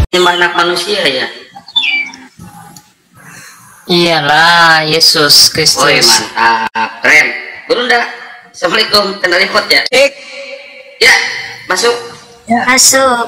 menyembah anak manusia ya? Iyalah, Yesus Kristus. Woi, mantap, keren. Bunda, assalamualaikum, kena repot ya? Ya, masuk. Ya. Masuk.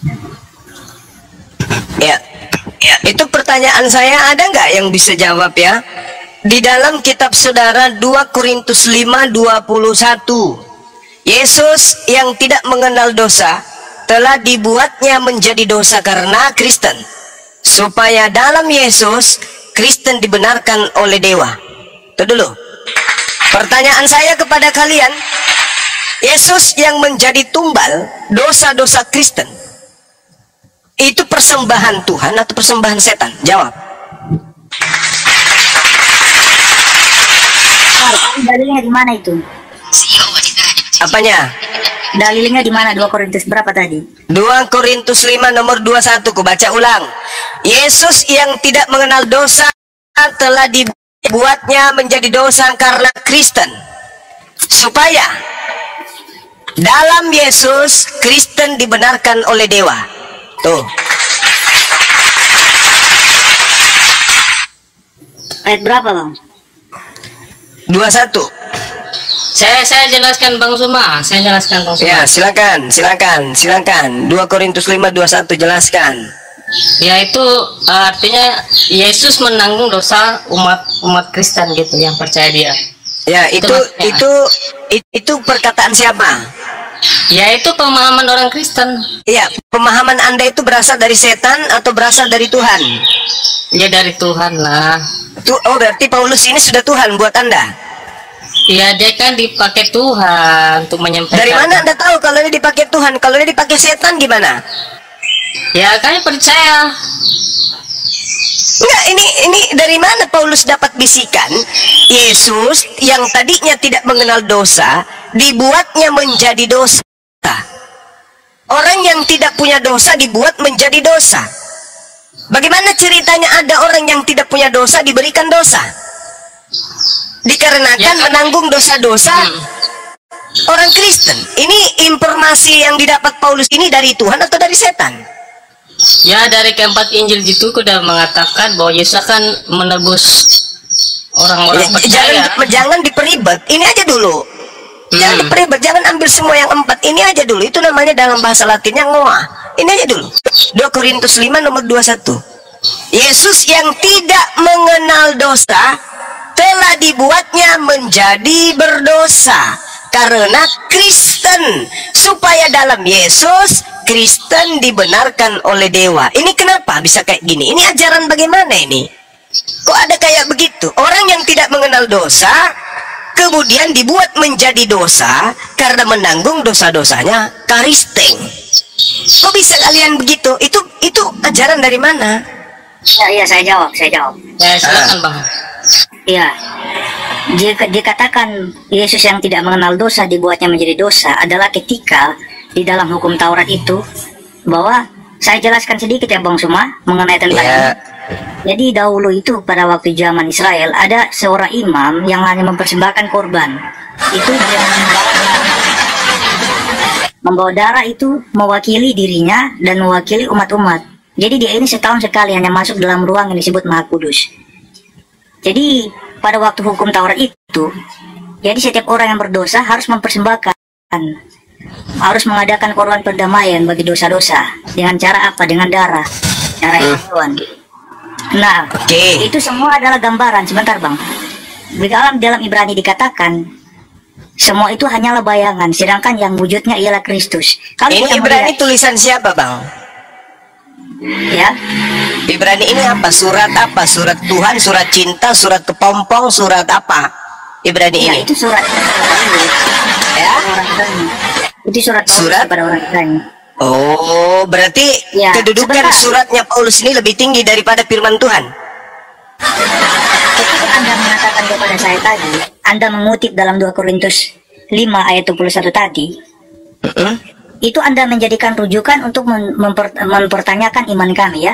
Ya, itu pertanyaan saya, ada nggak yang bisa jawab ya? Di dalam kitab saudara 2 Korintus 5:21, Yesus yang tidak mengenal dosa telah dibuatnya menjadi dosa karena Kristen, supaya dalam Yesus Kristen dibenarkan oleh Dewa. Itu dulu. Pertanyaan saya kepada kalian, Yesus yang menjadi tumbal dosa-dosa Kristen, itu persembahan Tuhan atau persembahan setan? Jawab. Dalilnya di mana itu? Apanya? Dalilnya di mana? 2 Korintus berapa tadi? 2 Korintus 5 nomor 21, ku baca ulang. Yesus yang tidak mengenal dosa telah dibuatnya menjadi dosa karena Kristen, supaya dalam Yesus Kristen dibenarkan oleh Dewa. Tuh. Ayat berapa, Bang? 21. Saya jelaskan Bang Suma. Saya jelaskan Bang Suma. Ya, silakan. 2 Korintus 5:21 jelaskan. Ya, itu artinya Yesus menanggung dosa umat Kristen gitu yang percaya dia. Ya, itu perkataan siapa? Ya, itu pemahaman orang Kristen. Ya, pemahaman Anda itu berasal dari setan atau berasal dari Tuhan? Ya, dari Tuhan lah. Oh, berarti Paulus ini sudah Tuhan buat Anda? Ya, dia kan dipakai Tuhan untuk menyampaikan. Dari mana Anda tahu kalau ini dipakai Tuhan? Kalau ini dipakai setan gimana? Ya, kami percaya. Enggak, ini dari mana Paulus dapat bisikan Yesus yang tadinya tidak mengenal dosa dibuatnya menjadi dosa? Orang yang tidak punya dosa dibuat menjadi dosa. Bagaimana ceritanya ada orang yang tidak punya dosa diberikan dosa? Dikarenakan ya, kan? Menanggung dosa-dosa orang Kristen. Ini informasi yang didapat Paulus ini dari Tuhan atau dari setan? Ya, dari keempat Injil itu sudah mengatakan bahwa Yesus akan menebus orang-orang percaya. Jangan diperibet. Ini aja dulu. Jangan diperibet. Jangan ambil semua yang 4. Ini aja dulu. Itu namanya dalam bahasa Latinnya ngoa. Ini aja dulu. 2 Korintus 5 nomor 21. Yesus yang tidak mengenal dosa telah dibuatnya menjadi berdosa karena Kristen, supaya dalam Yesus Kristen dibenarkan oleh Dewa. Ini kenapa bisa kayak gini? Ini ajaran bagaimana ini? Kok ada kayak begitu? Orang yang tidak mengenal dosa kemudian dibuat menjadi dosa karena menanggung dosa-dosanya Kristen. Kok bisa kalian begitu? Itu ajaran dari mana? Ya, saya jawab. Ya, silakan Bang. Iya. Dikatakan Yesus yang tidak mengenal dosa dibuatnya menjadi dosa adalah ketika di dalam hukum Taurat itu, bahwa saya jelaskan sedikit ya Bang Suma mengenai tentang ini. Jadi dahulu itu pada waktu zaman Israel ada seorang imam yang hanya mempersembahkan korban. Itu dia membawa darah itu mewakili dirinya dan mewakili umat-umat. Jadi dia ini setahun sekali hanya masuk dalam ruang yang disebut Maha Kudus. Jadi pada waktu hukum Taurat itu, jadi setiap orang yang berdosa harus mempersembahkan, harus mengadakan korban perdamaian bagi dosa-dosa. Dengan cara apa? Dengan darah hewan. Nah, itu semua adalah gambaran. Sebentar Bang, di dalam Ibrani dikatakan semua itu hanyalah bayangan, sedangkan yang wujudnya ialah Kristus. Kalau ini Ibrani tulisan siapa Bang? Ya, Ibrani ini apa? Surat apa? Surat Tuhan, surat cinta, surat kepompong, surat apa? Ibrani ini. Itu surat. Ya. Itu surat kepada orang Ibrani. Oh, berarti ya, kedudukan suratnya Paulus ini lebih tinggi daripada firman Tuhan. Ketika Anda mengatakan kepada saya tadi, Anda mengutip dalam 2 Korintus 5 ayat 21 tadi, itu Anda menjadikan rujukan untuk mempertanyakan iman kami ya.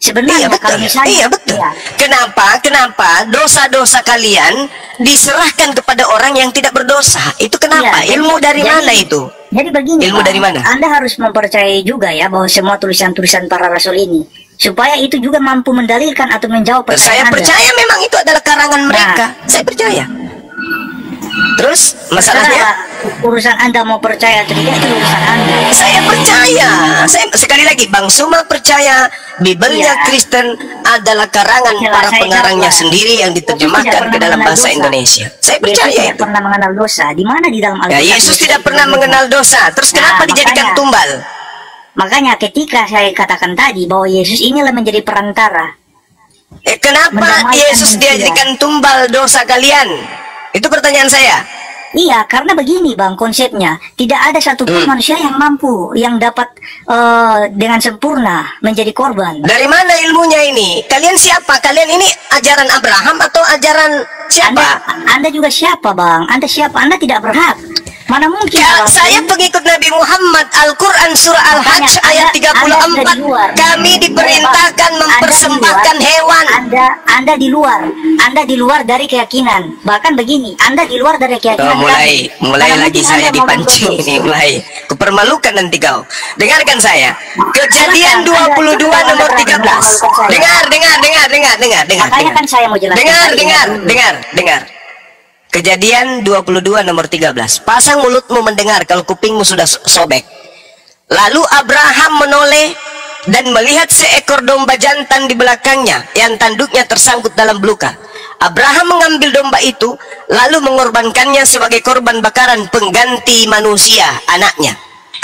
Sebenarnya betul. kalau misalnya Iya betul. iya, Kenapa dosa-dosa kalian diserahkan kepada orang yang tidak berdosa? Itu kenapa? iya, Ilmu dari jadi- mana itu? Jadi begini, Ilmu Bang, dari mana? Anda harus mempercayai juga ya bahwa semua tulisan-tulisan para rasul ini supaya itu juga mampu mendalilkan atau menjawab Saya pertanyaan Anda. percaya memang itu adalah karangan mereka. Saya percaya. Terus masalahnya? Terserah, urusan Anda mau percaya atau tidak itu urusan Anda. Saya percaya. Saya sekali lagi Bang Suma percaya Bibelnya Iya. Kristen adalah karangan Iya, para saya pengarangnya jawab. sendiri yang Yesus diterjemahkan tidak ke pernah dalam mengenal bahasa dosa. Indonesia. Saya Yesus percaya tidak itu. pernah mengenal dosa. Di mana di dalam Ya, Alkitab? Yesus tidak pernah mengenal dosa. Terus Nah, kenapa dijadikan makanya. tumbal? Makanya ketika saya katakan tadi bahwa Yesus inilah menjadi perantara. Kenapa Mendamaikan Yesus manusia. dijadikan tumbal dosa kalian? Itu pertanyaan saya. Iya, karena begini Bang konsepnya. Tidak ada satupun manusia yang mampu, yang dapat dengan sempurna menjadi korban. Dari mana ilmunya ini? Kalian siapa? Kalian ini ajaran Abraham atau ajaran siapa? Anda juga siapa Bang? Anda siapa? Anda tidak berhak. Mana mungkin Ya, Bang? saya pengikut Nabi Muhammad. Al-Quran surah Al-Hajj Makanya, ayat Anda 34. di luar. Kami diperintahkan Anda di mempersembahkan luar. hewan. Anda di luar. Anda di luar dari keyakinan. Bahkan begini, Anda di luar dari keyakinan. mulai kami. lagi mungkin saya Anda mau dipancing berdosa. ini, mulai kupermalukan nanti kau. Dengarkan saya. Kejadian Silakan, 22 Anda nomor terang 13. memalukan saya. Dengar. Makanya kan saya mau jelaskan. Dengar. Kejadian 22 nomor 13. Pasang mulutmu mendengar kalau kupingmu sudah sobek. Lalu Abraham menoleh dan melihat seekor domba jantan di belakangnya yang tanduknya tersangkut dalam belukar. Abraham mengambil domba itu lalu mengorbankannya sebagai korban bakaran pengganti manusia anaknya.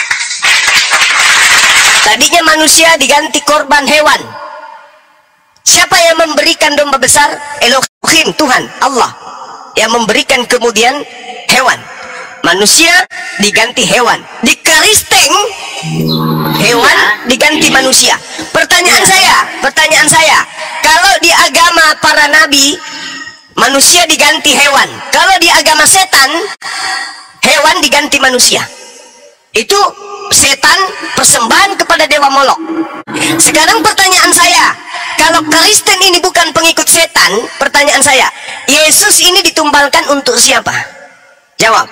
Tadinya manusia diganti korban hewan. Siapa yang memberikan domba besar? Elohim, Tuhan, Allah. Yang memberikan kemudian hewan. Manusia diganti hewan. Di Kristen hewan diganti manusia. Pertanyaan saya, kalau di agama para nabi manusia diganti hewan, kalau di agama setan hewan diganti manusia. Itu setan persembahan kepada dewa Molok. Sekarang pertanyaan saya, kalau Kristen ini bukan pengikut setan, pertanyaan saya, Yesus ini ditumbalkan untuk siapa? Jawab.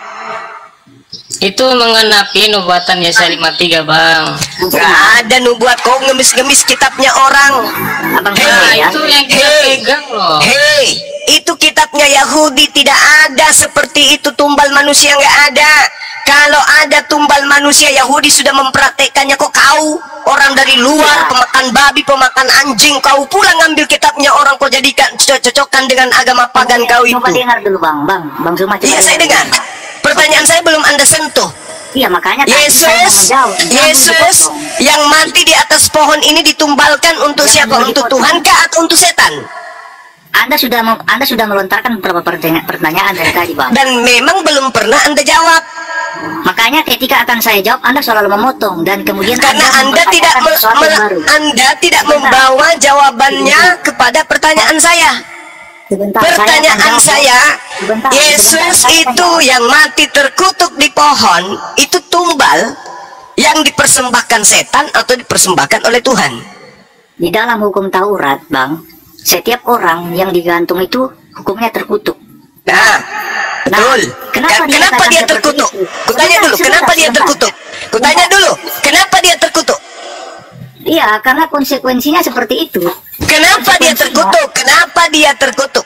Itu mengenapi nubuatan Yesaya 53 Bang. Gak ada nubuat, kau ngemis-ngemis kitabnya orang. Abang Nah saya ya. itu yang kita pegang loh. Hei, itu kitabnya Yahudi, tidak ada seperti itu tumbal manusia, nggak ada. Kalau ada tumbal manusia, Yahudi sudah mempraktekannya. Kok kau orang dari luar, pemakan babi, pemakan anjing, kau pulang ngambil kitabnya orang, kau jadikan cocokkan dengan agama pagan kau itu. Coba dengar dulu Bang Suma. coba Iya, saya dengar. Pertanyaan saya belum Anda sentuh. Iya, makanya tadi saya mau menjawab. Yesus yang mati di atas pohon ini ditumbalkan untuk siapa? Untuk Tuhan kah atau untuk setan? Anda sudah melontarkan beberapa pertanyaan dari tadi Bang. Dan memang belum pernah Anda jawab. Makanya ketika akan saya jawab, Anda selalu memotong dan kemudian Karena Anda tidak mempertanyakan sesuatu yang baru. Anda Sebentar. membawa jawabannya kepada pertanyaan saya. Sebentar, Pertanyaan akan jawab. saya, Sebentar, Yesus sebentar, saya akan itu jawab. yang mati terkutuk di pohon, itu tumbal yang dipersembahkan setan atau dipersembahkan oleh Tuhan? Di dalam hukum Taurat, Bang, setiap orang yang digantung itu hukumnya terkutuk. Nah, betul. kenapa dia Kenapa katakan dia seperti terkutuk? itu? Kutanya dulu, kenapa dia terkutuk? Kutanya dulu, kenapa dia terkutuk? Iya, karena konsekuensinya seperti itu. Kenapa dia terkutuk? Kenapa dia terkutuk?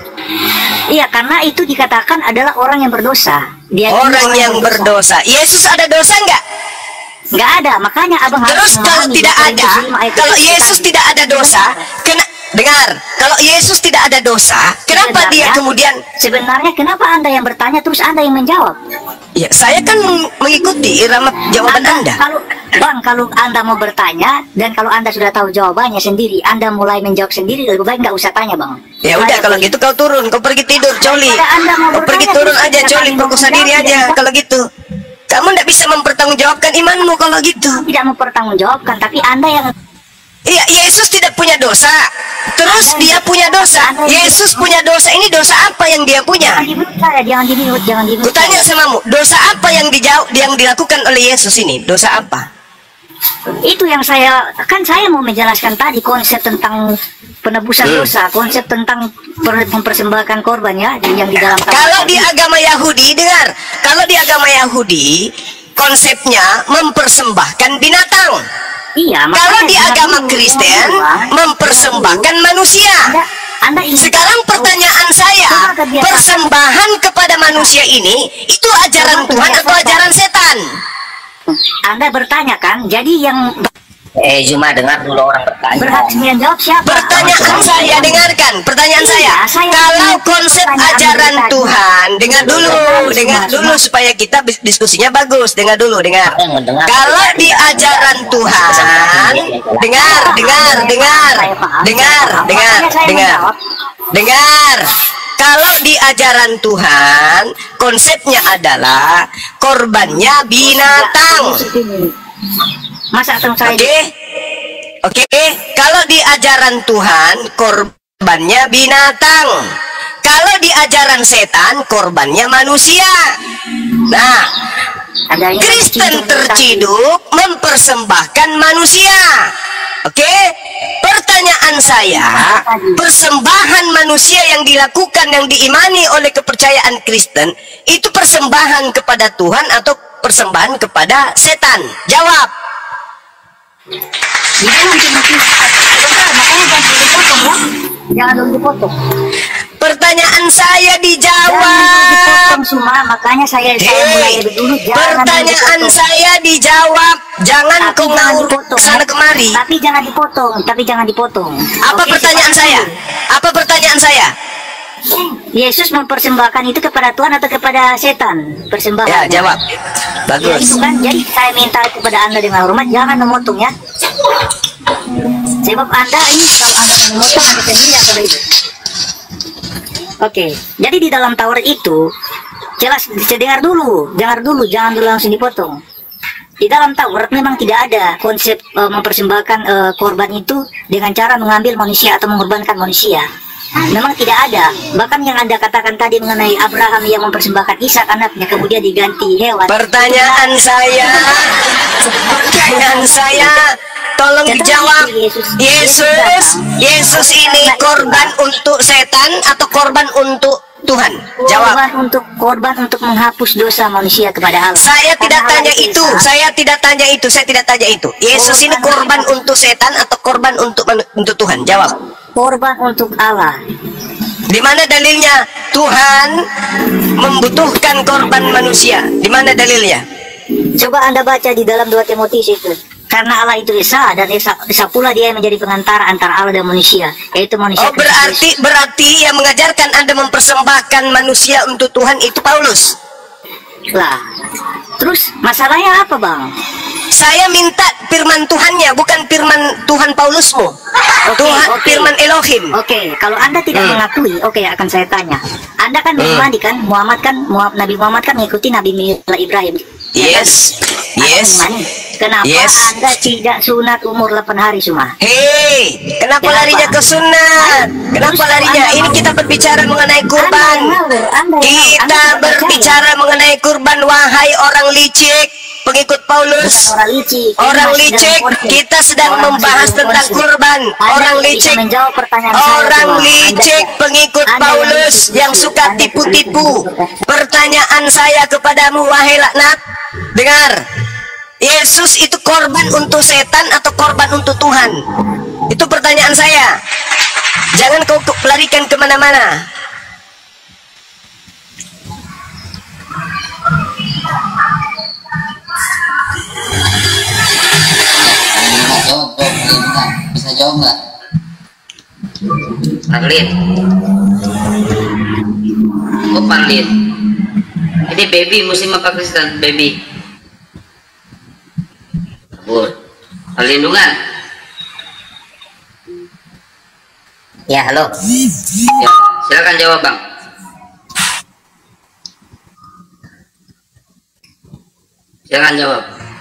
Iya, karena itu dikatakan adalah orang yang berdosa. Dia ini Orang yang berdosa. Yesus ada dosa nggak? Nggak ada, makanya abang Terus harus kalau memahami tidak ada, 25 ayat kalau 7 Yesus tadi. tidak ada dosa, dengar, kalau Yesus tidak ada dosa, kenapa dia kemudian? Sebenarnya kenapa Anda yang bertanya terus Anda yang menjawab? Ya, saya kan mengikuti irama jawaban Anda. Kalau Anda mau bertanya dan kalau Anda sudah tahu jawabannya sendiri, Anda mulai menjawab sendiri, lebih baik nggak usah tanya, Bang. Ya udah, kalau gitu kau turun, kau pergi tidur, Coli. Kau pergi turun aja, Coli, fokus sendiri aja. Kalau gitu, kamu tidak bisa mempertanggungjawabkan imanmu kalau gitu. Tidak mempertanggungjawabkan, tapi Anda yang Iya, Yesus tidak punya dosa. Terus dia punya dosa. Yesus punya dosa. Ini dosa apa yang dia punya? jangan dibut saya, jangan dibut. Kutanya samamu, dosa apa yang dilakukan oleh Yesus ini? Dosa apa? Itu yang saya mau menjelaskan tadi, konsep tentang penebusan dosa, konsep tentang mempersembahkan korban ya, yang di dalam kalau di agama Yahudi, dengar, kalau di agama Yahudi konsepnya mempersembahkan binatang. Iya, kalau di agama Kristen mempersembahkan manusia. Sekarang pertanyaan saya, persembahan kepada manusia ini itu ajaran Tuhan atau ajaran setan? Anda bertanya kan, jadi yang Cuma dengar dulu orang bertanya. berhak menjawab siapa? Pertanyaan saya, dengarkan pertanyaan Iya, saya. Kalau konsep ajaran Tuhan, dengar dulu supaya kita diskusinya bagus. Dengar dulu, dengar. Kalau di ajaran Tuhan, dengar. Kalau di ajaran Tuhan, konsepnya adalah korbannya binatang. Masa saya Oke. Kalau di ajaran Tuhan, korbannya binatang. Kalau di ajaran setan, korbannya manusia. Nah, Kristen terciduk mempersembahkan manusia. Oke, pertanyaan saya, persembahan manusia yang dilakukan, yang diimani oleh kepercayaan Kristen, itu persembahan kepada Tuhan atau persembahan kepada setan? Jawab. Jangan dulu dipotong. Pertanyaan saya dijawab. Makanya saya mulai lebih dulu. Pertanyaan saya dijawab. Jangan kau ngawur kesana kemari. Tapi jangan dipotong. Apa pertanyaan saya? Apa pertanyaan saya? Yesus mempersembahkan itu kepada Tuhan atau kepada setan? Persembahan. Ya, jawab. Bagus. Ya, itu kan. Jadi saya minta kepada Anda dengan hormat, jangan memotong ya. Sebab Anda ini, kalau Anda memotong, Anda sendiri atau itu. Oke, jadi di dalam Taurat itu jelas, dengar dulu, jangan dulu langsung dipotong. Di dalam Taurat memang tidak ada konsep mempersembahkan korban itu dengan cara mengambil manusia atau mengorbankan manusia. Memang tidak ada. Bahkan yang Anda katakan tadi mengenai Abraham yang mempersembahkan Ishak anaknya kemudian diganti hewan. Pertanyaan saya, tolong dijawab. Yesus ini korban untuk setan atau korban untuk Tuhan? Jawab. Korban untuk menghapus dosa manusia kepada Allah. Saya tidak tanya itu. Yesus ini korban untuk setan atau korban untuk Tuhan? Jawab. Korban untuk Allah. Di mana dalilnya Tuhan membutuhkan korban manusia? Di mana dalilnya? Coba Anda baca di dalam 2 Timotius itu. Karena Allah itu Esa, dan Esa pula dia yang menjadi pengantara antara Allah dan manusia, yaitu manusia. Oh, berarti yang mengajarkan Anda mempersembahkan manusia untuk Tuhan itu Paulus. Lah, terus masalahnya apa, Bang? Saya minta firman Tuhannya, bukan firman Tuhan Paulusmu. Firman Elohim. Oke, kalau Anda tidak mengakui, akan saya tanya. Anda kan beriman kan, Nabi Muhammad kan mengikuti Nabi Ibrahim. Yes. Kenapa Anda tidak sunat umur 8 hari cuma? Hei, kenapa larinya ke sunat? Kenapa larinya? Ini kita berbicara mengenai kurban. Kita berbicara mengenai kurban, wahai orang licik, pengikut Paulus. Orang licik, kita sedang membahas tentang kurban. Orang licik, pengikut Paulus yang suka tipu-tipu. Pertanyaan saya kepadamu, wahai laknat, dengar. Yesus itu korban untuk setan atau korban untuk Tuhan? Itu pertanyaan saya. Jangan kau pelarikan kemana-mana. Bisa jawab nggak? Parlin. Oh, Parlin. Ini baby Muslim apa Kristen? Baby. Perlindungan. Ya, halo. Ya, silakan jawab, Bang. Silakan jawab.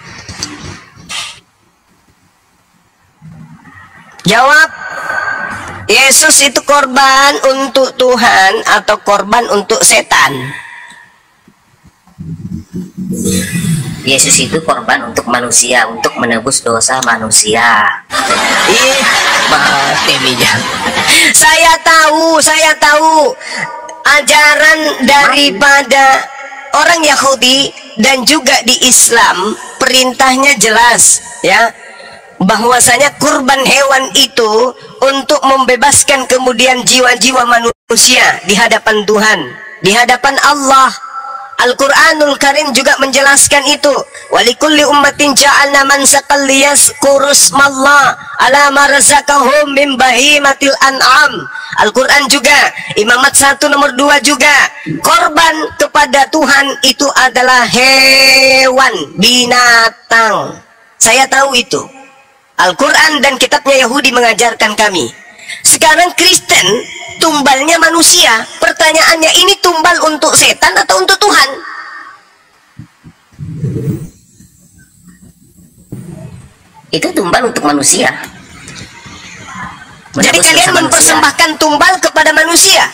Jawab. Yesus itu korban untuk Tuhan atau korban untuk setan? Yesus itu korban untuk manusia, untuk menebus dosa manusia. Ih, mati bijak. Saya tahu ajaran daripada orang Yahudi dan juga di Islam, perintahnya jelas ya, bahwasanya kurban hewan itu untuk membebaskan kemudian jiwa-jiwa manusia di hadapan Tuhan, di hadapan Allah. Al-Quranul Karim juga menjelaskan itu. Walikulli ummatin ja'alna mansakan liyazkurusmallah ala ma razaqahum min bahimatil an'am. Al-Quran juga, Imamat 1 nomor 2 juga, korban kepada Tuhan itu adalah hewan, binatang. Saya tahu itu. Al-Quran dan kitabnya Yahudi mengajarkan kami. Sekarang Kristen tumbalnya manusia. Pertanyaannya, ini tumbal untuk setan atau untuk Tuhan? Itu tumbal untuk manusia. Jadi kalian mempersembahkan tumbal kepada manusia?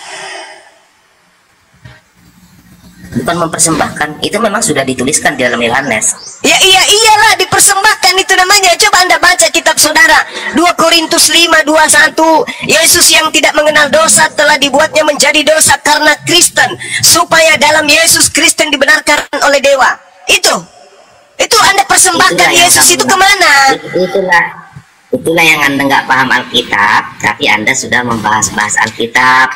Bukan mempersembahkan, itu memang sudah dituliskan di dalam Yohanes. Ya iyalah, dipersembahkan itu namanya. Coba Anda baca kitab saudara 2 Korintus 5:21. Yesus yang tidak mengenal dosa telah dibuatnya menjadi dosa karena Kristen, supaya dalam Yesus Kristen dibenarkan oleh dewa. Itu Anda persembahkan Yesus itu kemana? Itulah yang Anda nggak paham Alkitab, tapi Anda sudah membahas-bahas Alkitab.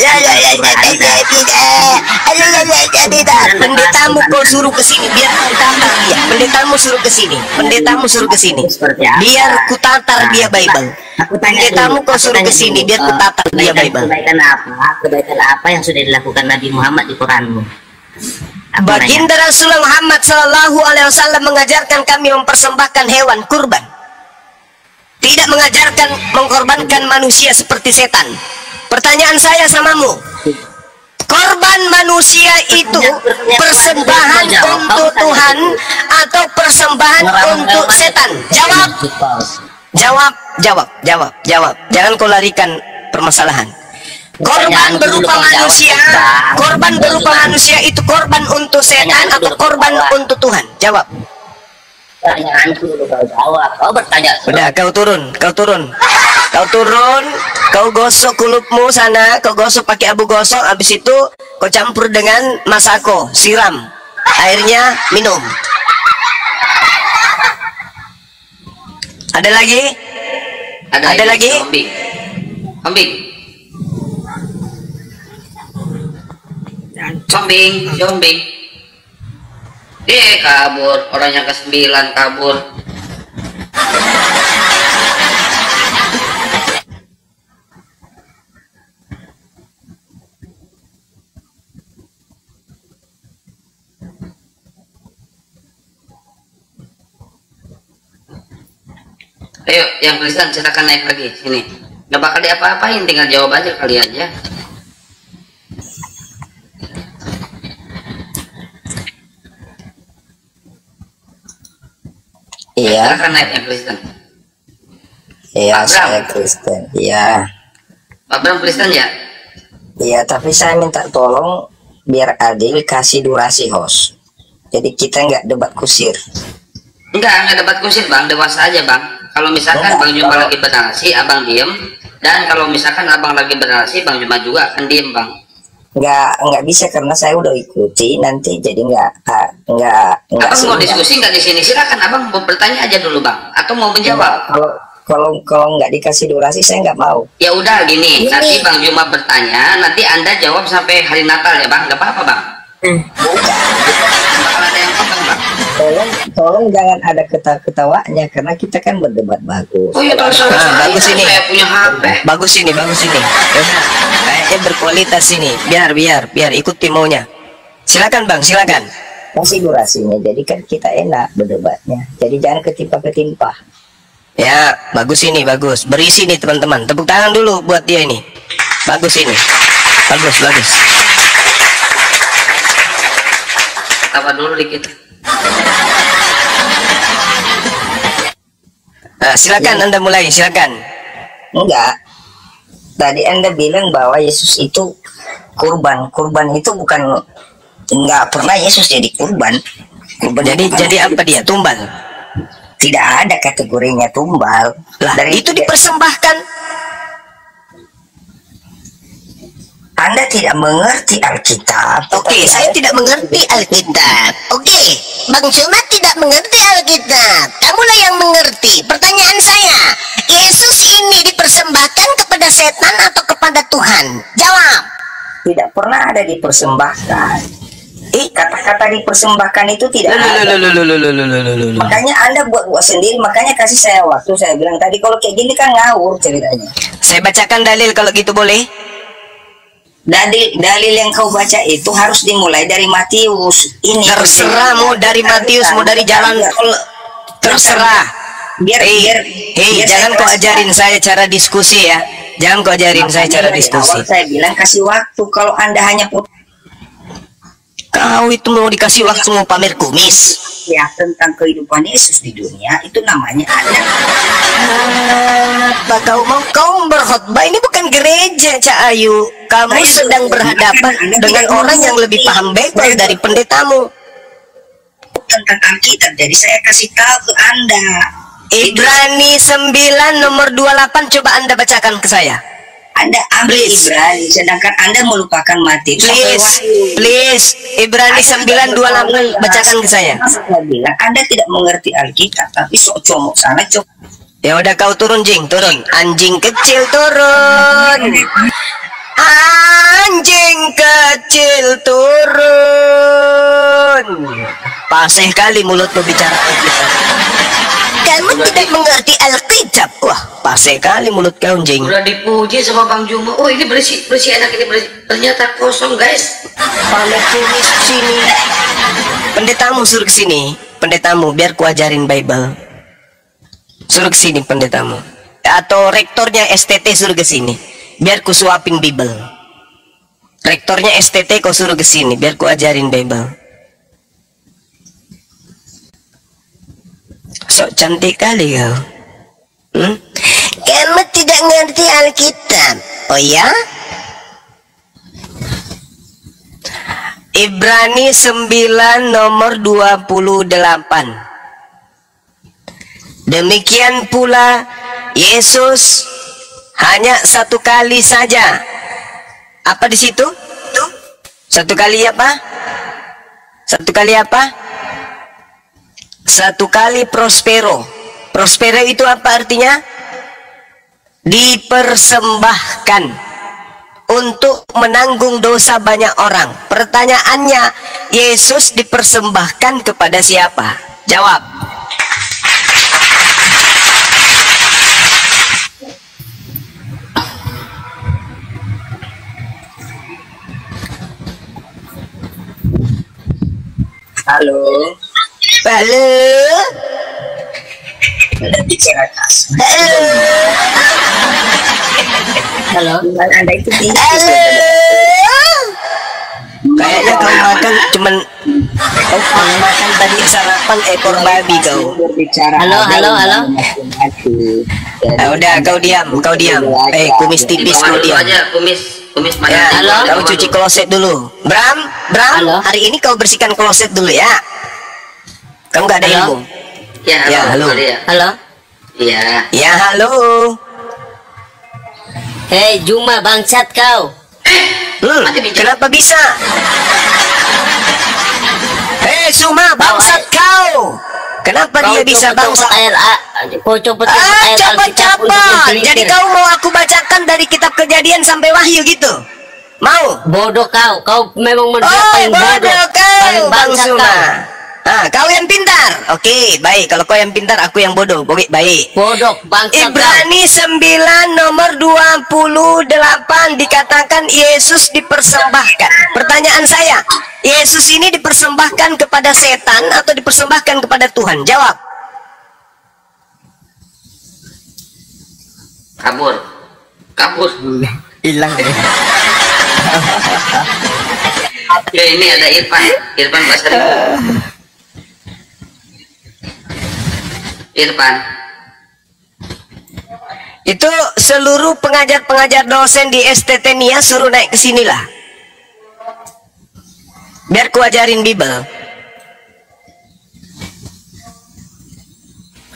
Pendetamu kau suruh ke sini biar ku tatar dia. Pendetamu suruh ke sini. Pendetamu suruh ke sini. Biar ku tatar dia Bible. Pendetamu kau suruh ke sini biar ku tatar dia Bible. Kebaikan apa yang sudah dilakukan Nabi Muhammad di Quranmu? Baginda Rasulullah Muhammad Sallallahu Alaihi Wasallam mengajarkan kami mempersembahkan hewan kurban. Tidak mengajarkan mengkorbankan manusia seperti setan. Pertanyaan saya samamu, korban manusia itu persembahan untuk Tuhan atau persembahan untuk setan? Jawab. Jangan kau larikan permasalahan. Korban berupa manusia itu korban untuk setan atau korban untuk Tuhan? Jawab. Pertanyaanku dulu kau jawab. Kau bertanya. Udah, kau turun. Kau gosok kulupmu sana, kau gosok pakai abu gosok. Habis itu kau campur dengan masako, siram. Airnya minum. Ada lagi? Ada lagi? Combing. Kabur, orang yang ke-9 kabur. Ayo, yang Kristen silakan naik lagi sini. Nggak bakal diapa-apain, tinggal jawab aja kali aja. Iya. Silakan naik yang Kristen. Iya, saya Kristen. Iya. Pak Bram Kristen ya? Iya, tapi saya minta tolong biar adil kasih durasi host. Jadi kita nggak debat kusir. Enggak debat kusir bang, dewasa aja bang. Kalau misalkan Bang Juma lagi bernarasi, abang diem. Dan kalau misalkan abang lagi bernarasi, Bang Juma juga akan diem bang. Nggak bisa karena saya udah ikuti, nanti jadi nggak abang mau diskusi nggak di sini? Silakan abang mau bertanya aja dulu bang, atau mau menjawab. Kalau nggak dikasih durasi saya nggak mau. Ya udah gini, nanti Bang Juma bertanya, nanti Anda jawab sampai hari Natal ya bang, nggak apa-apa bang. Bakal ada yang potong bang. Tolong jangan ada ketawa-ketawanya karena kita kan berdebat bagus. Oh iya, bagus ini. Saya punya HP. Bagus ini. Kayaknya berkualitas ini. Biar ikuti maunya. Silakan bang, silakan. Kasih durasinya, jadi kan kita enak berdebatnya. Jadi jangan ketimpa-ketimpa. Ya, bagus ini, bagus. Berisi nih teman-teman. Tepuk tangan dulu buat dia ini. Bagus ini. Bagus. Ketawa dulu dikit. Nah, silakan Anda mulai, silakan. Enggak. Tadi Anda bilang bahwa Yesus itu kurban. Kurban itu bukan, enggak pernah Yesus jadi kurban. Jadi apa dia? Tumbal? Tidak ada kategorinya tumbal. Lah, itu dipersembahkan. Anda tidak mengerti Alkitab. Oke, saya tidak mengerti Alkitab. Oke, Bang Cuma tidak mengerti Alkitab. Kamulah yang mengerti. Pertanyaan saya, Yesus ini dipersembahkan kepada setan atau kepada Tuhan? Jawab. Tidak pernah ada dipersembahkan. Kata-kata dipersembahkan itu tidak ada. Makanya Anda buat sendiri. Makanya kasih saya waktu. Saya bilang tadi kalau kayak gini kan ngawur ceritanya. Saya bacakan dalil kalau gitu boleh? Dalil yang kau baca itu harus dimulai dari Matius. Ini terserah mau dari Matius, mau dari jalan tol, terserah. Jangan kau ajarin saya cara diskusi ya. Jangan kau ajarin saya cara diskusi. Saya bilang kasih waktu. Kalau Anda hanya kau itu mau dikasih waktu mau pamer kumis ya tentang kehidupan Yesus di dunia, itu namanya Anda. Apa kau berkhotbah? Ini bukan gereja, Cak Ayu. Kamu sedang berhadapan dengan orang yang lebih paham Bible dari pendetamu tentang Alkitab. Jadi saya kasih tahu ke Anda. Ibrani 9 nomor 28, coba Anda bacakan ke saya. Anda ambil Ibrani, sedangkan Anda melupakan Matius. Please, Ibrani 9:28 bacakan ke saya. Saya bilang Anda tidak mengerti Alkitab, tapi sok comok sana cok. Ya udah kau turun, Jing, turun. Anjing kecil turun. Anjing kecil turun. Paseh kali mulutmu bicara Alkitab. Kamu tidak mengerti Alkitab. Wah, paseh kali mulut kau, Jing. Udah dipuji sama Bang Juma. Oh, ini bersih enak, ini bersih. Ternyata kosong, guys. Pamer kumis sini. Pendetamu suruh kesini. Pendetamu biar ku ajarin Bible. Suruh kesini pendetamu. Atau rektornya STT suruh kesini. Biar ku suapin Bible. Rektornya STT kau suruh kesini. Biar ku ajarin Bible. Sok cantik kali kau. Kamu tidak mengerti Alkitab. Oh ya? Ibrani 9 nomor 28. Demikian pula Yesus hanya satu kali saja. Apa di situ? Satu kali apa? Satu kali apa? Satu kali prospero. Prospero itu apa artinya? Dipersembahkan untuk menanggung dosa banyak orang. Pertanyaannya, Yesus dipersembahkan kepada siapa? Jawab. Halo. Halo. Bicara kasar. Halo. Anda itu Kayaknya kau makan cuman makan tadi sarapan ekor babi kau. Halo. Udah kau diam. Kumis tipis kau diam. Kumis Ya, halo. kau cuci kloset dulu. Bram, Halo. hari ini kau bersihkan kloset dulu ya. Kamu gak ada ilmu. Ya, halo. Halo. Iya. Ya, halo. Hei, Juma bangsat kau. Kenapa bisa? Hei, Suma, bangsat kau. Kenapa dia bisa bangsat? Kau coba Cepat. Jadi kau mau aku bacakan dari kitab Kejadian sampai Wahyu gitu? Mau? bodoh kau memang Oh, paling bodoh kau, paling Bang bangsat Suma. kau. Kau yang pintar. Oke, baik. Kalau kau yang pintar, aku yang bodoh. Oke, baik. Bodoh bangsat kau. Ibrani 9 nomor 28 dikatakan Yesus dipersembahkan. Pertanyaan saya, Yesus ini dipersembahkan kepada setan atau dipersembahkan kepada Tuhan? Jawab. Kabur. Hilang deh. Ya, ini ada Irfan Basri. Irfan. Itu seluruh pengajar-pengajar dosen di STT Nia suruh naik ke sinilah. Biar ku ajarin Bible.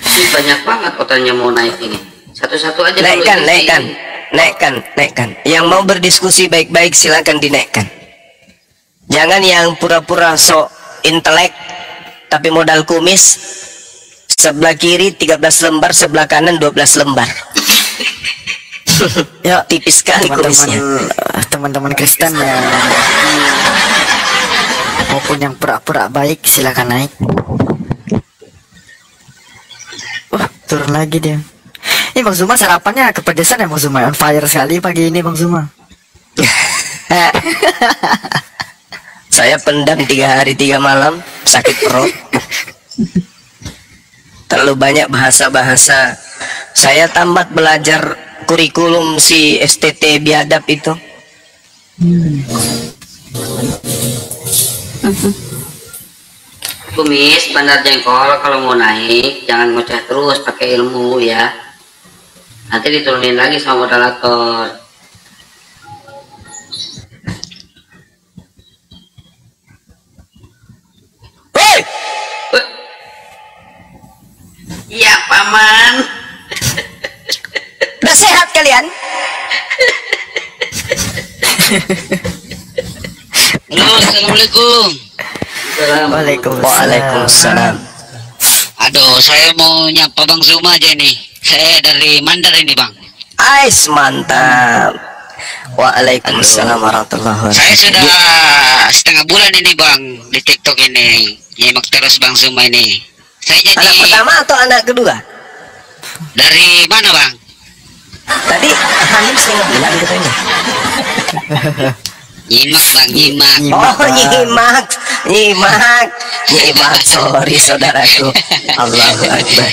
Masih banyak banget katanya mau naik ini. Satu-satu aja. Naikkan. Yang mau berdiskusi baik-baik silakan dinaikkan. Jangan yang pura-pura sok intelek tapi modal kumis. Sebelah kiri 13 lembar, sebelah kanan 12 lembar. Ya, tipis sekali kumisnya. Teman-teman Kristen yang maupun yang pura-pura baik silakan naik. Wah, turun lagi dia. Ini Bang Zuma sarapannya kepedesan ya Bang Zuma. On fire sekali pagi ini Bang Zuma. Saya pendam 3 hari 3 malam, sakit perut. Terlalu banyak bahasa-bahasa. Saya tamat belajar kurikulum si STT biadab itu. Kumis, Bandar Jengkol, kalau mau naik jangan ngoceh terus, pakai ilmu ya. Nanti diturunin lagi sama moderator. Hei! Iya paman. Udah sehat kalian? Halo, assalamualaikum. Waalaikumsalam. Aduh, saya mau nyapa Bang Zuma aja nih. Saya dari Mandar ini Bang. Ais, mantap. Waalaikumsalam warahmatullahi wabarakatuh. Saya sudah setengah bulan ini Bang di TikTok ini. Nyimak terus Bang Zuma ini. Saya jadi Anak pertama atau anak kedua? dari mana Bang? Tadi hamil setengah bulan katanya. Nyimak Bang, nyimak. Oh, nyimak. Sorry saudaraku. Allahu Akbar.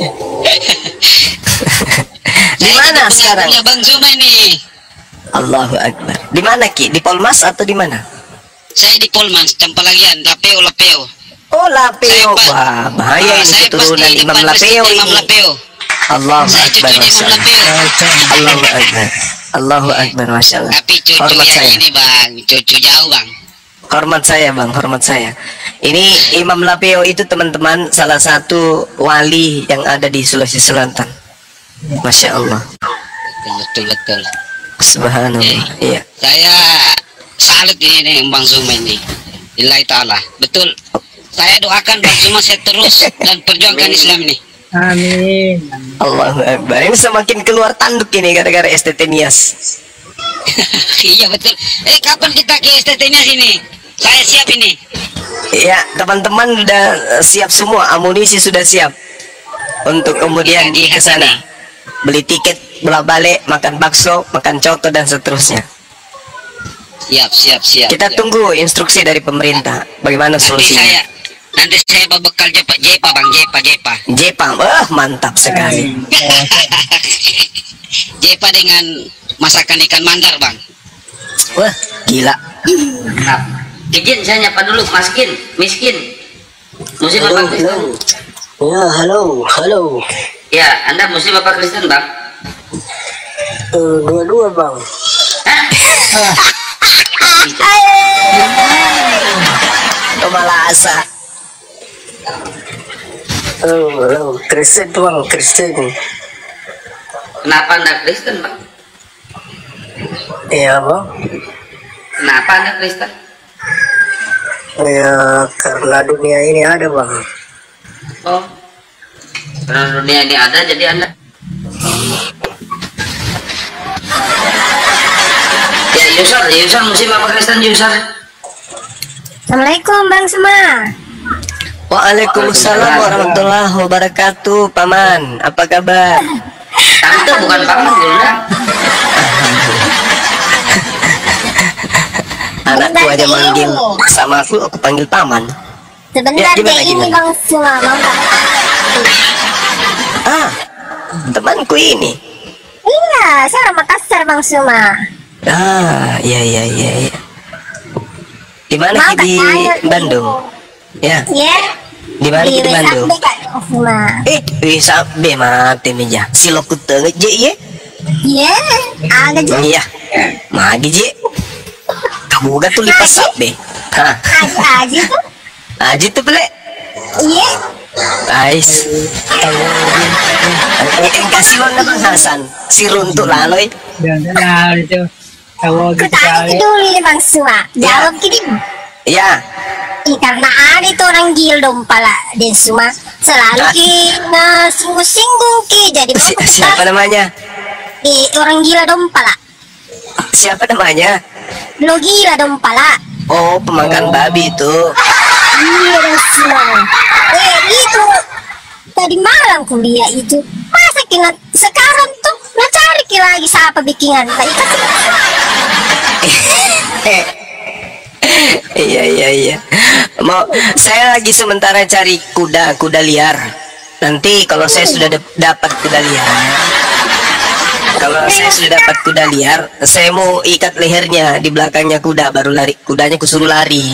Di mana sekarang? Punya Bang Zuma ini. Allahu Akbar. Di mana Ki? Di Polmas atau di mana? Saya di Polmas, Campalagian, Lapeo. Oh, Lapeo. Saya, Wah, bahaya ini saya pas keturunan di Imam depan Lapeo Imam ini. Lapeo. Allahu Saya Akbar. cucunya Imam Lapeo. Allahu Akbar. Allahu Akbar, Masya Allah. Tapi cucu Hormat yang saya. ini Bang, cucu jauh Bang. Hormat saya Bang, hormat saya. Ini Imam Lapeo itu teman-teman salah satu wali yang ada di Sulawesi Selatan. Masya Allah. Betul. Subhanallah. Iya. Saya salut ini Bang Zuma ini. Lillahi ta'ala. Betul. Saya doakan Bang Zuma sehat terus dan perjuangkan Islam ini. Allahu Akbar. Ini semakin keluar tanduk ini gara-gara STT Nias. Iya betul. Kapan kita ke STT-nya sini? Saya siap ini. Ya, teman-teman udah siap semua, amunisi sudah siap untuk kemudian Iya, ke sana. Beli tiket, bolak-balik, makan bakso, makan coto dan seterusnya. Siap. Kita tunggu instruksi dari pemerintah. Bagaimana solusinya? Nanti saya berbekal Jepa Bang, Jepa. Jepang, mantap sekali. Jepa dengan masakan ikan mandar Bang. Wah, gila. Izin saya nyapa dulu, miskin. Muslim apa Kristen? Ya, halo. Ya, Anda Muslim apa Kristen Bang? Dua-dua Bang. Kemalasa. Halo, Kristen Bang, Kristen. Kenapa Anda Kristen Bang? Iya Bang. Kenapa Anda Kristen? Ya, karena dunia ini ada Bang. Oh, karena dunia ini ada jadi Anda. Ya, user Muslim apa Kristen user? Assalamualaikum Bang Zuma. Waalaikumsalam warahmatullahi wabarakatuh. Paman, apa kabar? Tante bukan paman dulu. Anakku aja manggil sama aku panggil paman. Sebentar Ya, gimana, deh, ini gimana? Bang Zuma mantap. Temanku ini. Iya, saya orang Makassar Bang Zuma. Iya. Di mana Mau Ki? Di katanya Bandung. Ya, Ya, di mana Ki? Di Bandung. WSAB Kak Bang Zuma. Bisa be mati meja. Silok kuteng je ye. Ya, ada juga Iya. Magi je. Kamu gak tuh lipas be. aja tuh. Aji tuh bele. Iya, Ais. Kasih warna Bang Hasan. Si runtuk laloy. Ku tanya dulu nih Bang Suma. Jawab gini. Ya. Karena ada itu orang gildom pala dan Suma selalu singgung-singgung jadi Siapa namanya? Orang gila dompala. Siapa namanya? Lo gila dompala. Oh, pemangkan babi itu. Iya dan Suma. Itu tadi malam kuliah itu. Masa kena sekarang tuh cari lagi siapa bikinan. Iya. Mau saya lagi sementara cari kuda liar. Nanti kalau saya sudah dapat kuda liar, saya mau ikat lehernya di belakangnya kuda, baru lari. Kudanya kusuruh lari.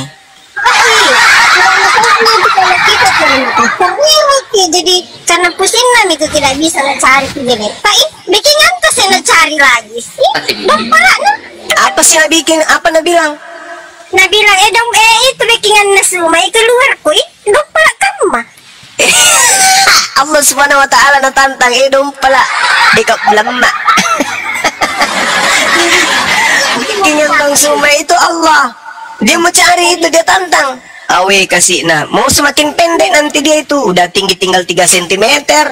Jadi karena pusingan itu tidak bisa cari kuda. Bikinan tuh saya cari lagi sih. Apa sih nak bikin? Apa nak bilang? Nah bilang itu bikinan Nasuma itu luar kuy dompala kamu mah. Allah Subhanahu wa taala na tantang dompala ikap belama. Bikinan Bang Suma itu Allah. Dia mau cari itu, dia tantang. Awe kasih mau semakin pendek nanti dia itu udah tinggi tinggal 3 cm.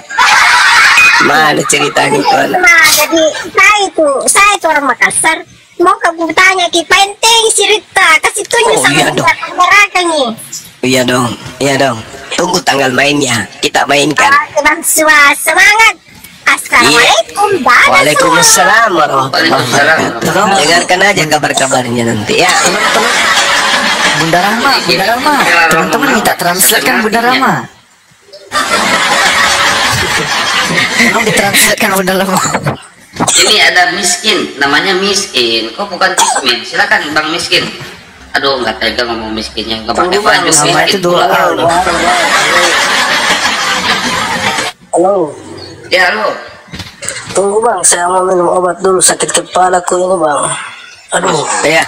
Mana ceritanya tuh? Nah, jadi saya itu orang Makassar. Mau kamu tanya ki penting cerita kasih tunjuk sama masyarakat nih. Iya dong. Tunggu tanggal mainnya, kita mainkan. Bang Suma semangat. Assalamualaikum. Waalaikumsalam warahmatullahi wabarakatuh. Dengarkan aja kabar-kabarnya nanti ya. Bunda Rama, teman-teman minta translate kan Bunda Rama. Tolong ditranslatekan Bunda Rama. Ini ada miskin, namanya miskin. Kok bukan kismin? Silakan Bang Miskin. Aduh, nggak tega ngomong miskinnya. Nggak pakai baju Sama itu miskin. doa. Halo. Ya, halo. Tunggu Bang, saya mau minum obat dulu, sakit kepalaku ini Bang. Aduh. Ya.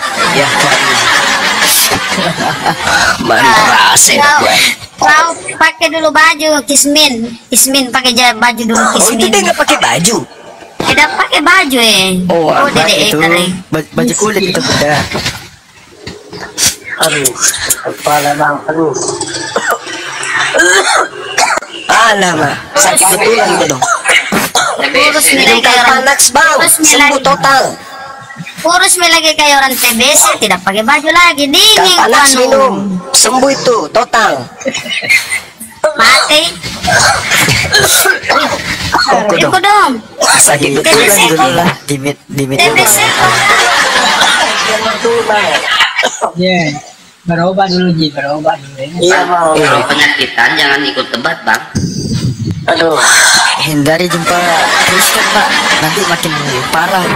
Mandrasen gue. Kau pakai dulu baju Kismin pakai baju dulu Oh, itu Kismin. dia nggak pakai baju. Tidak pakai baju Oh, Dede itu baju kulit itu Bunda. Aduh, kepala Bang, aduh. Alamak, sakit betulan itu dong. Kurus Minum Kalpanax Bang, sembuh total. Kurus lagi kayak orang TBC, tidak pakai baju lagi, dingin Kalpanax minum, sembuh itu total. mati. Aku dong. Ikut dong. Sakit betulan TBC itu lah. Dimit dulu. TBC Berobat dulu berobat dulu. Iya Bang. Kalau penyakitan jangan ikut debat Bang. Aduh. Hindari jumpa Kristen Pak, nanti makin parah.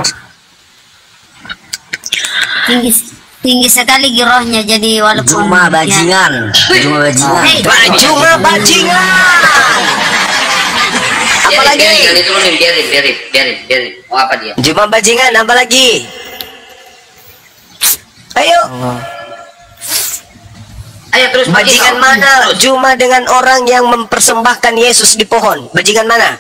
tinggi sekali girohnya, jadi walaupun Cuma bajingan. Hey, Cuma bajingan. Apalagi? Biarin dulu nih, biarin. Mau apa dia? Cuma bajingan, apa lagi? Ayo. Ayo terus bagi Bajingan kau. mana? Terus. Cuma dengan orang yang mempersembahkan Yesus di pohon. Bajingan mana?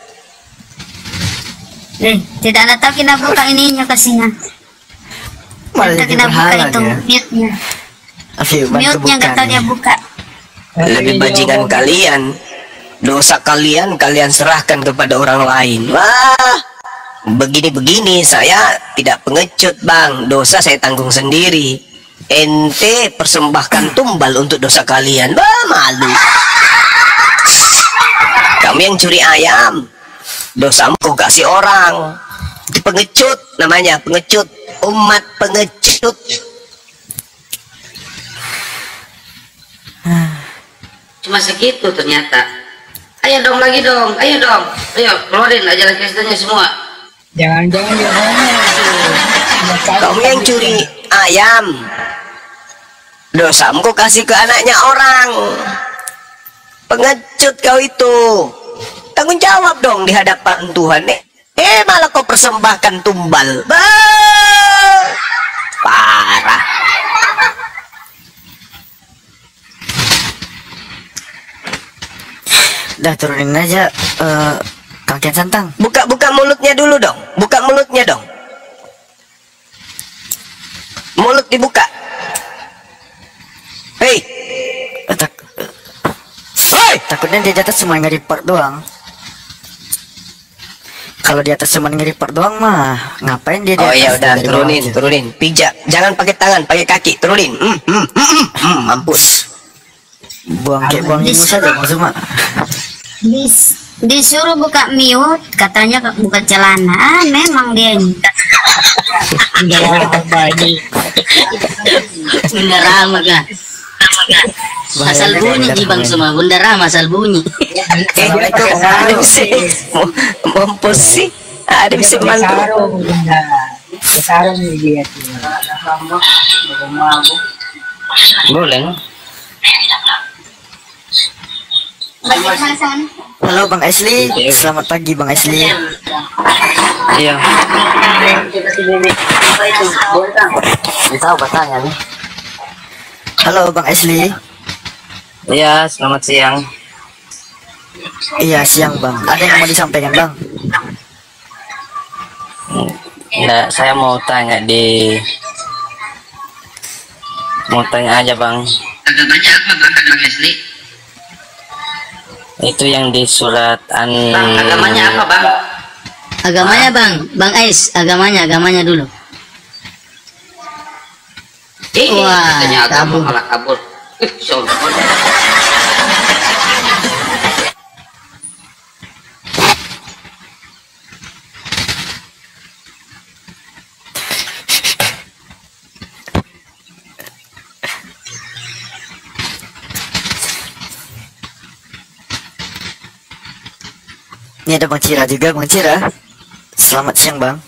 tidak ada tahu kita buka ininya kasihnya. Malah Kita jadi tidak buka berhala itu dia. mute-nya. Firman Mute-nya nggak tahu dia kebukannya. buka. Lebih bajingan kalian. Dosa kalian serahkan kepada orang lain. Wah, begini-begini saya tidak pengecut Bang. Dosa saya tanggung sendiri. Ente persembahkan tumbal untuk dosa kalian. Wah, malu. Kamu yang curi ayam, dosamu kau kasih orang. Itu pengecut namanya, pengecut. Umat pengecut. Cuma segitu ternyata. Ayo dong lagi dong, ayo keluarin ajaran Kristennya semua. Jangan-jangan dia ngomong Kamu yang curi ayam, dosamu kau kasih ke anaknya orang. Pengecut kau itu. Tanggung jawab dong di hadapan Tuhan. Malah kau persembahkan tumbal. Parah. Dah turunin aja Kang Kian Santang. Buka mulutnya dulu dong. Buka mulutnya dong. Mulut dibuka. Hei. Takutnya dia di atas cuma nge-report doang. Kalau di atas cuma nge-report doang mah ngapain dia di atas? Oh ya udah, turunin. Pijak. Jangan pakai tangan, pakai kaki. Turunin. Mampus. Buang minum saja Bang Zuma. Disuruh buka mute, katanya buka celana. Memang dia Bunda Rama kan. Asal bunyi di Bang Zuma, Bunda Rama asal bunyi. Ada bisa mampus sih. Ada bisa mantu. Boleh. Halo Bang Asli, selamat pagi Bang Asli. Iya. Tahu bertanya nih. Halo Bang Asli. Iya, selamat siang. Iya siang Bang. Ada yang mau disampaikan Bang? Enggak, saya mau tanya aja Bang. Agamanya apa Bang Asli? Itu yang di surat Bang, agamanya apa Bang? Agamanya Bang Ais, agamanya dulu. Wah, katanya agama kabur. malah kabur. Sombong. Ini ada Bang Cira juga, Bang Cira. Selamat siang Bang.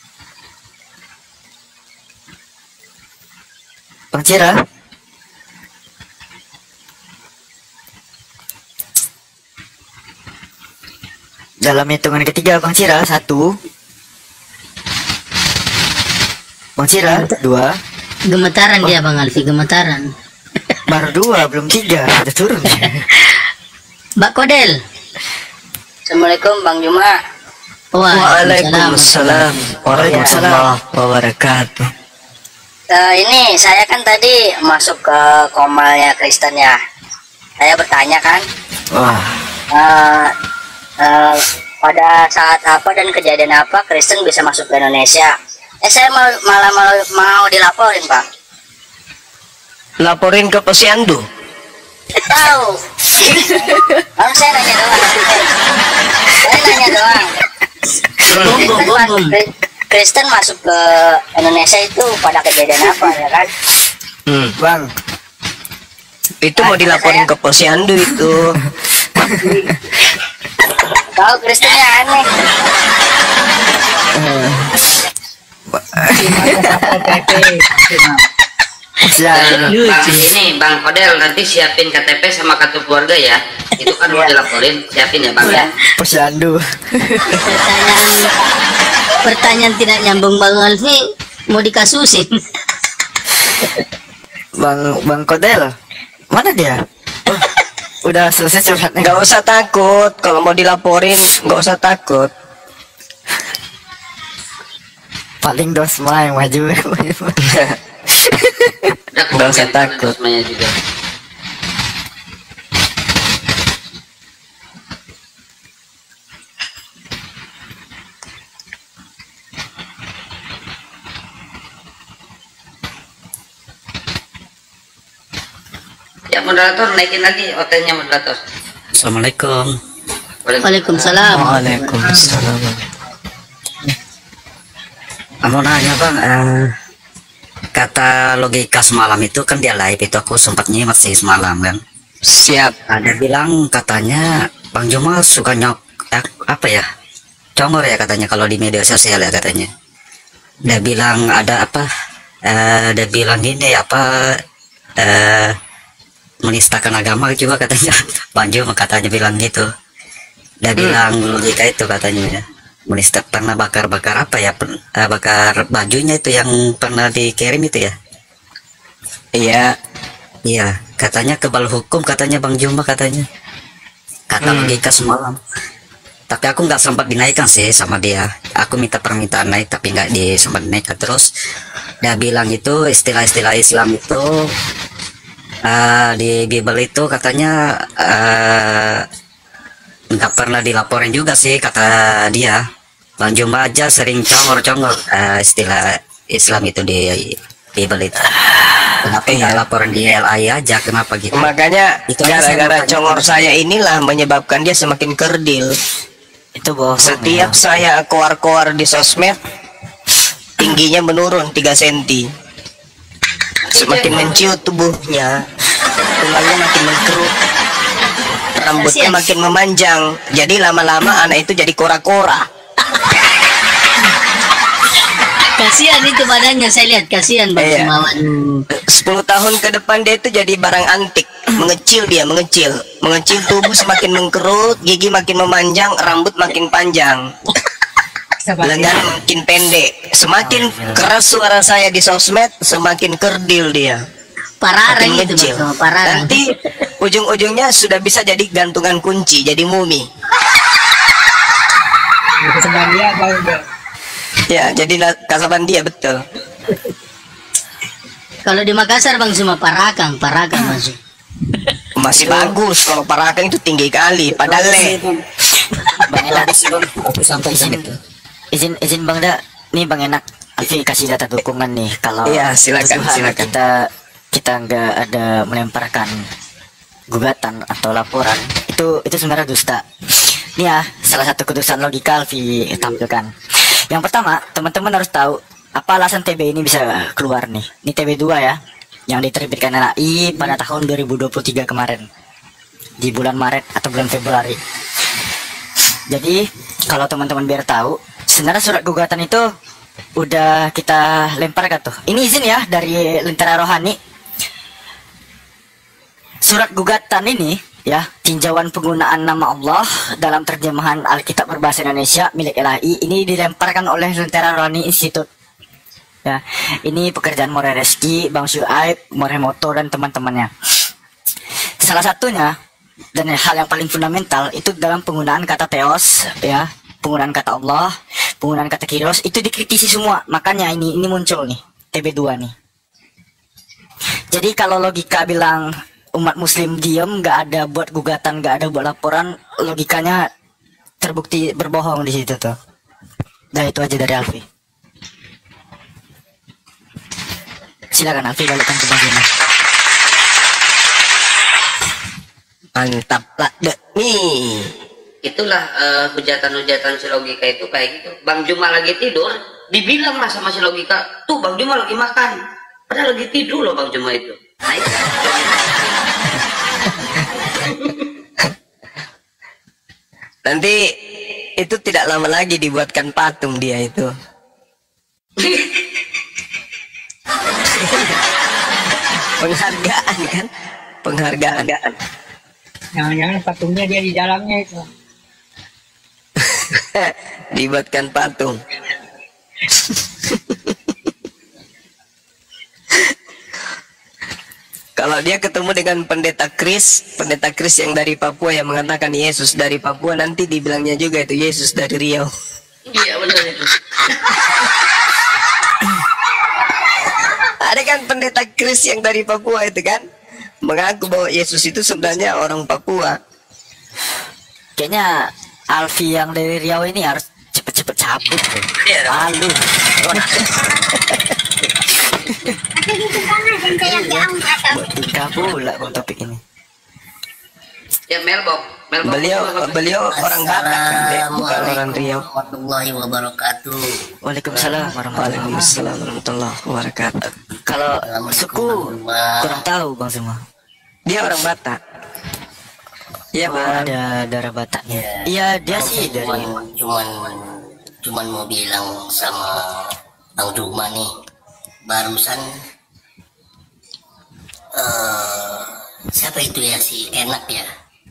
Bang Cira. Dalam hitungan ketiga Bang Cira, 1. Bang Cira, 2. Gemetaran dia Bang Alfi, gemetaran. Baru 2, belum 3. Udah turun. Mbak Kodel. Assalamualaikum Bang Juma. Waalaikumsalam warahmatullahi wabarakatuh. Ini saya kan tadi masuk ke komalnya Kristen ya. Saya bertanya kan, Wah, pada saat apa dan kejadian apa Kristen bisa masuk ke Indonesia? Saya malah mau dilaporin Pak. laporin ke Posyandu. Tahu. Kalau saya nanya doang. Kristen masuk ke Indonesia itu pada kejadian apa ya kan? Bang, Itu mau dilaporin ke Posyandu itu. Tahu Kristennya aneh. Bang, ini Bang Kodel nanti siapin KTP sama kartu keluarga ya. Itu kan mau dilaporin, siapin ya Bang ya. Posyandu. Pertanyaan tidak nyambung Bang Alfi mau dikasusin. Bang Kodel, mana dia? Oh, udah selesai curhatnya. Nggak usah takut. Kalau mau dilaporin, nggak usah takut. Paling Dosma yang maju. Nggak usah takut. Semuanya juga. Ya moderator naikin lagi hotelnya moderator. Assalamualaikum. Waalaikumsalam. Waalaikumsalam. Mau nanya Bang, kata logika semalam itu kan dia live itu aku sempat nyimak sih semalam kan. Siap. Ada bilang katanya Bang Juma suka apa ya? Congor ya katanya kalau di media sosial ya katanya. Dia bilang ada apa? Dia bilang gini apa? Menistakan agama juga katanya. Bang Juma katanya bilang gitu. Dia bilang logika itu katanya ya. Menista pernah bakar apa ya? Bakar bajunya itu yang pernah dikirim itu ya. Iya. Iya, katanya kebal hukum katanya Bang Juma katanya. kata logika semalam. Tapi aku nggak sempat dinaikkan sih sama dia. Aku minta permintaan naik tapi nggak sempat dinaikkan. Terus dia bilang itu istilah-istilah Islam itu di Bible itu katanya nggak pernah dilaporin juga sih kata dia. Bang Juma aja sering congor-congor istilah Islam itu di Bible itu. Kenapa nggak laporin di LI aja? Kenapa gitu? Makanya Itu gara-gara saya congor saya inilah menyebabkan dia semakin kerdil. Itu bohong. Setiap saya koar-koar di sosmed, tingginya menurun 3 cm. Semakin menciut tubuhnya, tulangnya makin mengkerut, rambutnya makin memanjang. Jadi lama-lama anak itu jadi kora-kora. Kasihan itu badannya, saya lihat kasihan Bang Iya. Sumawan. 10 tahun ke depan dia itu jadi barang antik. Mengecil dia, mengecil tubuh semakin mengkerut, gigi makin memanjang, rambut makin panjang, lengan makin pendek. Semakin keras suara saya di sosmed, semakin kerdil dia. Pararang Makin itu kecil. Bang Sumawan, pararang. Nanti ujung-ujungnya sudah bisa jadi gantungan kunci, jadi mumi. Ya, jadi kasaban dia betul. Kalau di Makassar Bang Suma Paragang masuk. Masih bagus kalau Parakan itu tinggi kali, padahal Aku sampai sini tuh. Izin Bang Da, nih Bang Enak, Alfi kasih data dukungan nih kalau Iya, silakan, Tuhan silakan. kita nggak ada melemparkan gugatan atau laporan itu sebenarnya dusta. Nih ya, salah satu kedudukan logika Alfi tampilkan. Yang pertama, teman-teman harus tahu apa alasan TB ini bisa keluar nih. Ini TB 2 ya, yang diterbitkan LAI pada tahun 2023 kemarin, di bulan Maret atau bulan Februari. Jadi kalau teman-teman biar tahu, sebenarnya surat gugatan itu udah kita lemparkan tuh. Ini izin ya dari Lentera Rohani. Surat gugatan ini ya, tinjauan penggunaan nama Allah dalam terjemahan Alkitab berbahasa Indonesia milik LAI ini dilemparkan oleh Lentera Rohani Institute. Ya, ini pekerjaan More Reski, Bang Syuaib, Moremoto dan teman-temannya. Salah satunya dan hal yang paling fundamental itu dalam penggunaan kata teos ya, penggunaan kata Allah, penggunaan kata kiros itu dikritisi semua. Makanya ini muncul nih TB2 nih. Jadi kalau logika bilang umat muslim diem, nggak ada buat gugatan, nggak ada buat laporan, logikanya terbukti berbohong di situ tuh. Dan itu aja dari Alfi. Silakan Alfi balikkan ke bagian. mantap lah nih. Itulah hujatan-hujatan si logika itu kayak gitu. Bang Juma lagi tidur, dibilang lah sama si logika, tuh Bang Juma lagi makan, padahal lagi tidur loh Bang Juma itu. Nah, itu. Nanti itu tidak lama lagi dibuatkan patung dia itu. Penghargaan kan? Penghargaan. Jangan-jangan patungnya dia di dalamnya itu. Dibuatkan patung. Kalau dia ketemu dengan pendeta Kris yang dari Papua yang mengatakan Yesus dari Papua, nanti dibilangnya juga itu Yesus dari Riau. Iya benar itu. Ada kan pendeta Kris yang dari Papua itu kan, mengaku bahwa Yesus itu sebenarnya orang Papua. Kayaknya Alfi yang dari Riau ini harus cepet-cepet cabut. Malu. Tingkah pula bang topik ini. Ya Melbob. Beliau orang Batak kan, dia bukan orang Riau. Warahmatullahi wabarakatuh. Waalaikumsalam Warahmatullahi wabarakatuh. Kalau suku kurang tahu bang semua. Dia orang Batak. Iya bang. Ada darah Bataknya. Iya dia sih dari. Cuman mau bilang sama Bang Duma nih, barusan siapa itu ya, si Enak ya?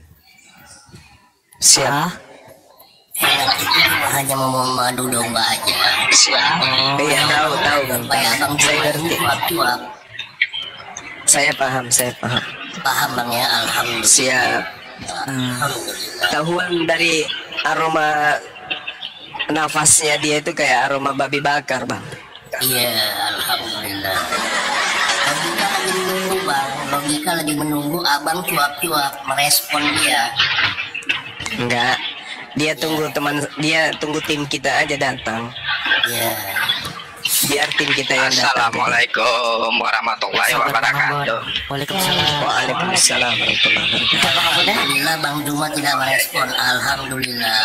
Siap. Enak itu hanya mau madu domba aja. Iya tahu bang. Supaya Bang Duma itu Saya paham. paham bang ya, alhamdulillah. Siap. Tahuan dari aroma nafasnya dia itu kayak aroma babi bakar, Bang. Iya, alhamdulillah. Logika lagi menunggu bang, logika lagi menunggu abang cuap-cuap merespon dia. Enggak, dia tunggu tim kita aja datang. Iya. Biar tim kita yang datang. Assalamualaikum warahmatullahi wabarakatuh. Waalaikumsalam. Waalaikumsalam warahmatullahi wabarakatuh. Alhamdulillah Bang Juma tidak merespon. Alhamdulillah.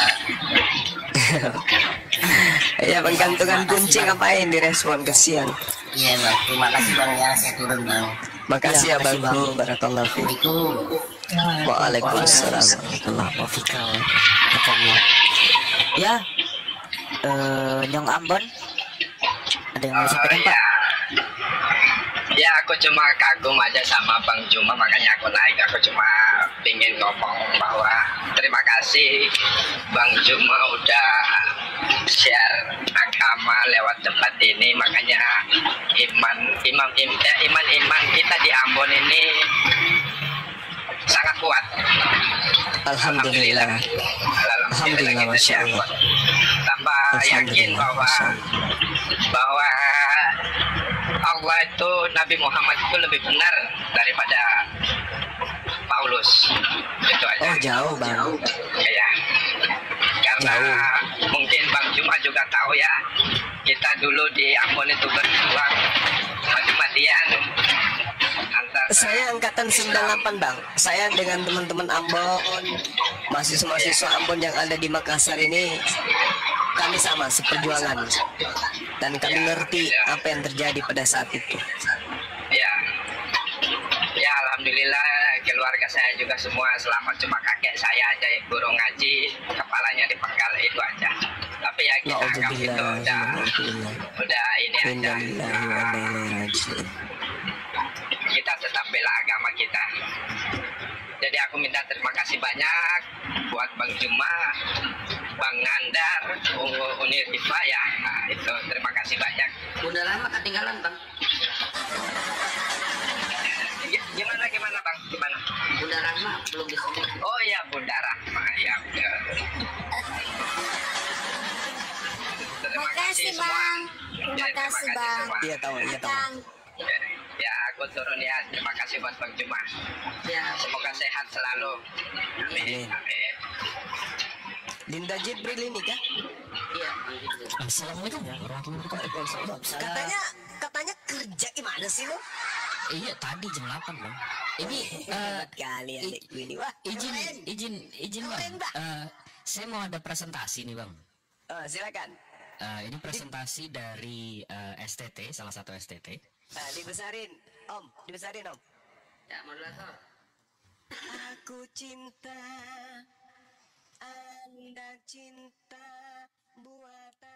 Ya, penggantungan kunci ngapain direspon, kesian. Iya bang, terima kasih bang ya, saya turun bang. Makasih ya Bang. Barakallahu fiik. Waalaikumsalam warahmatullahi wabarakatuh. Ya, Nyong Ambon, ada yang mau sampaikan Pak? Ya, aku cuma kagum aja sama Bang Juma, makanya aku naik. Aku cuma pengen ngomong bahwa terima kasih Bang Juma udah share agama lewat tempat ini. Makanya iman kita di Ambon ini sangat kuat. Alhamdulillah. Alhamdulillah, masya Allah. Tambah yakin bahwa Allah itu, Nabi Muhammad itu lebih benar daripada Paulus. Itu aja. Oh, jauh Bang. Ya. Karena mungkin Bang Juma juga tahu ya, kita dulu di Ambon itu berjuang mati-matian. Saya angkatan 98 Bang. Saya dengan teman-teman Ambon, mahasiswa-mahasiswa Ambon yang ada di Makassar ini, kami sama seperjuangan. Dan kami ngerti apa yang terjadi pada saat itu. Ya. Ya, alhamdulillah keluarga saya juga semua selamat, cuma kakek saya aja yang guru ngaji, kepalanya dipenggal, itu aja. Tapi ya kita anggap itu udah ini aja. Kita tetap bela agama kita. Jadi aku minta terima kasih banyak buat Bang Juma, Bang Nandar, Uni Rifa ya. Nah, itu terima kasih banyak. Udah lama ketinggalan Bang. Gimana Bang? Gimana? Bunda Rahma belum disebut. Oh iya, Bunda Rahma ya udah. Terima kasih Bang. Terima kasih Bang. Iya tahu. Ya, aku turun ya. Terima kasih buat Bang Juma. Ya, semoga sehat selalu. Amin. Amin. Linda Jibril ini kah? Iya, Bang Jibril. Assalamualaikum warahmatullahi wabarakatuh. Katanya kerja gimana sih lo? Iya, tadi jam 8 Bang. Ini kali adikku ini. Wah, izin Bang. Saya mau ada presentasi nih Bang. Silakan. Ini presentasi dari STT, salah satu STT. Dibesarin Om. Ya, moderator. Aku cinta, Anda cinta, buatan